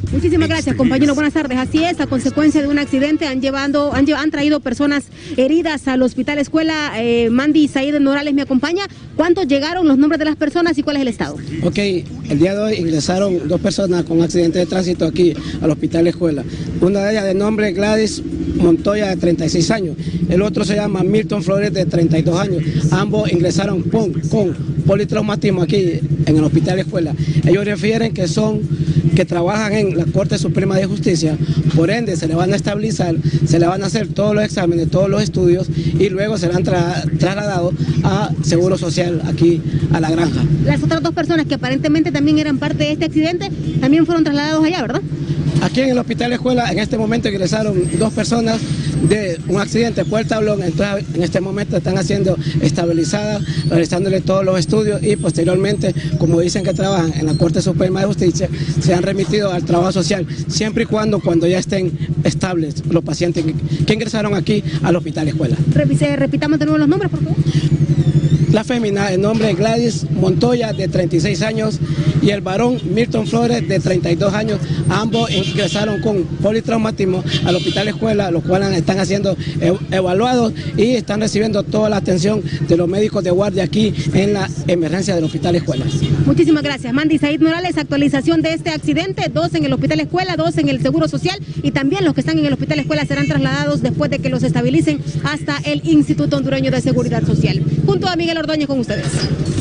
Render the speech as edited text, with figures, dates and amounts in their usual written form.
Muchísimas gracias, compañero. Buenas tardes. Así es, a consecuencia de un accidente han traído personas heridas al Hospital Escuela. Mandy Said Morales me acompaña. ¿Cuántos llegaron, los nombres de las personas y cuál es el estado? Ok, el día de hoy ingresaron 2 personas con accidente de tránsito aquí al Hospital Escuela. Una de ellas de nombre Gladys Montoya, de 36 años. El otro se llama Milton Flores, de 32 años. Ambos ingresaron con politraumatismo aquí en el Hospital Escuela. Ellos refieren que trabajan en la Corte Suprema de Justicia, por ende se le van a estabilizar, se le van a hacer todos los exámenes, todos los estudios y luego serán trasladados a Seguro Social aquí a La Granja. Las otras 2 personas que aparentemente también eran parte de este accidente también fueron trasladados allá, ¿verdad? Aquí en el Hospital Escuela en este momento ingresaron 2 personas de un accidente por el tablón, entonces en este momento están siendo estabilizadas, realizándole todos los estudios y posteriormente, como dicen que trabajan en la Corte Suprema de Justicia, se han remitido al trabajo social, siempre y cuando ya estén estables los pacientes que ingresaron aquí al Hospital Escuela. Repitamos de nuevo los nombres, por favor. La fémina, el nombre es Gladys Montoya, de 36 años, y el varón Milton Flores, de 32 años. Ambos ingresaron con politraumatismo al Hospital Escuela, los cuales están siendo evaluados y están recibiendo toda la atención de los médicos de guardia aquí en la emergencia del Hospital Escuela. Muchísimas gracias. Mandy Said Morales, actualización de este accidente, 2 en el Hospital Escuela, 2 en el Seguro Social y también los que están en el Hospital Escuela serán trasladados después de que los estabilicen hasta el Instituto Hondureño de Seguridad Social. Junto a Miguel Ordóñez con ustedes.